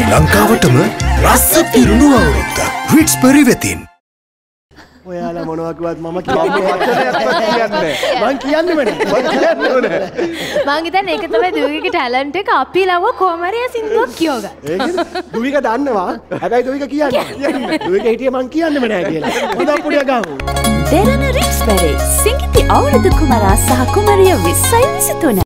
ශ්‍රී ලංකාවටම රස පිරුණු අවුරුද්දක් රිට්ස්බරි වෙතින්. ඔයාලා මොනවා කිව්වත් මම කියන්නේ මං කියන්නෙම නෑ. මං හිතන්නේ ඒක තමයි දුවිගේ ටැලන්ට් එක අපි ලව්ව කොමරිය සින්දුවක් කියෝග. ඒක දුවික දන්නවා. හැබැයි දුවික කියන්නේ. දුවික හිටියේ මං කියන්නෙම නෑ කියලා. හොඳ පුඩිය ගාමු. Derana Ritzbury Singithi Avurudu Kumara සහ කුමරිය 2023